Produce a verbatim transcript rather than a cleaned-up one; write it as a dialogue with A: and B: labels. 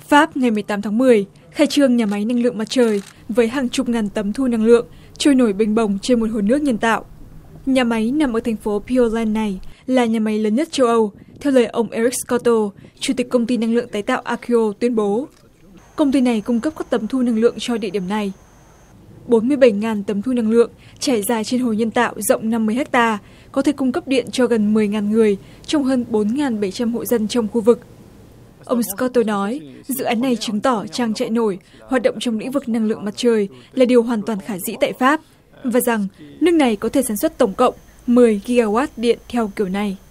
A: Pháp ngày mười tám tháng mười khai trương nhà máy năng lượng mặt trời với hàng chục ngàn tấm thu năng lượng trôi nổi bềnh bồng trên một hồ nước nhân tạo. Nhà máy nằm ở thành phố Pureland này là nhà máy lớn nhất châu Âu, theo lời ông Eric Scotto, chủ tịch công ty năng lượng tái tạo Akio tuyên bố. Công ty này cung cấp các tấm thu năng lượng cho địa điểm này. bốn mươi bảy ngàn tấm thu năng lượng trải dài trên hồ nhân tạo rộng năm mươi héc ta, có thể cung cấp điện cho gần mười ngàn người trong hơn bốn nghìn bảy trăm hộ dân trong khu vực. Ông Scotto nói, dự án này chứng tỏ trang trại nổi hoạt động trong lĩnh vực năng lượng mặt trời là điều hoàn toàn khả dĩ tại Pháp, và rằng nước này có thể sản xuất tổng cộng mười gigawatt điện theo kiểu này.